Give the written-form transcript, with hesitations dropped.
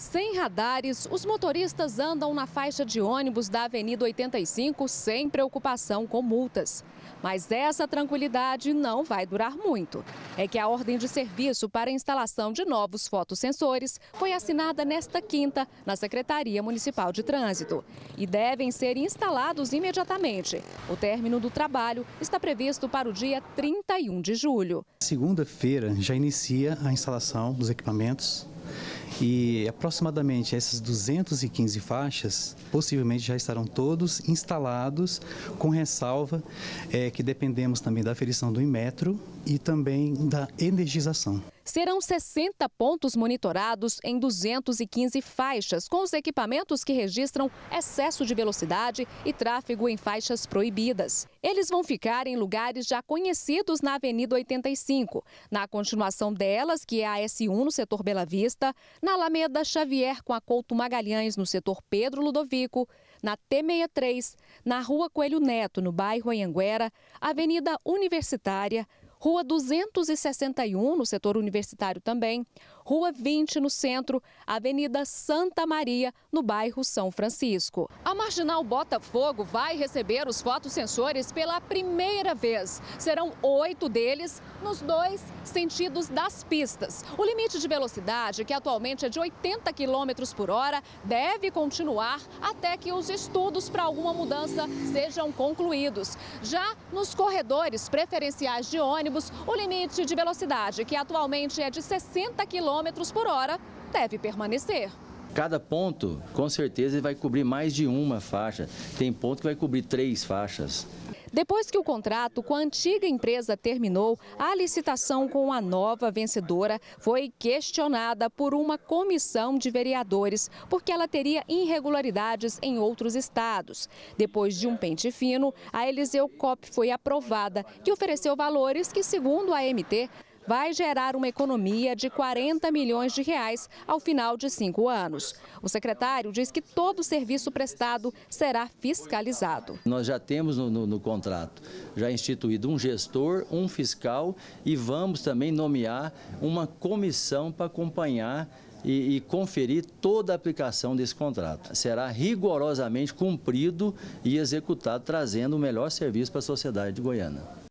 Sem radares, os motoristas andam na faixa de ônibus da Avenida 85 sem preocupação com multas. Mas essa tranquilidade não vai durar muito. É que a ordem de serviço para a instalação de novos fotossensores foi assinada nesta quinta na Secretaria Municipal de Trânsito. E devem ser instalados imediatamente. O término do trabalho está previsto para o dia 31 de julho. Segunda-feira já inicia a instalação dos equipamentos. E aproximadamente essas 215 faixas possivelmente já estarão todos instalados, com ressalva que dependemos também da aferição do Inmetro e também da energização. Serão 60 pontos monitorados em 215 faixas, com os equipamentos que registram excesso de velocidade e tráfego em faixas proibidas. Eles vão ficar em lugares já conhecidos na Avenida 85, na continuação delas, que é a S1 no setor Bela Vista, na Alameda Xavier com a Couto Magalhães no setor Pedro Ludovico, na T63, na Rua Coelho Neto, no bairro Anhanguera, Avenida Universitária, Rua 261, no setor universitário também, Rua 20, no centro, Avenida Santa Maria, no bairro São Francisco. A Marginal Botafogo vai receber os fotossensores pela primeira vez. Serão 8 deles nos dois sentidos das pistas. O limite de velocidade, que atualmente é de 80 km por hora, deve continuar até que os estudos para alguma mudança sejam concluídos. Já nos corredores preferenciais de ônibus, o limite de velocidade, que atualmente é de 60 km por hora, deve permanecer. Cada ponto, com certeza, vai cobrir mais de uma faixa. Tem ponto que vai cobrir 3 faixas. Depois que o contrato com a antiga empresa terminou, a licitação com a nova vencedora foi questionada por uma comissão de vereadores, porque ela teria irregularidades em outros estados. Depois de um pente fino, a Eliseu Cop foi aprovada, que ofereceu valores que, segundo a AMT, vai gerar uma economia de 40 milhões de reais ao final de 5 anos. O secretário diz que todo serviço prestado será fiscalizado. Nós já temos no contrato já instituído um gestor, um fiscal e vamos também nomear uma comissão para acompanhar e conferir toda a aplicação desse contrato. Será rigorosamente cumprido e executado, trazendo o melhor serviço para a sociedade de Goiânia.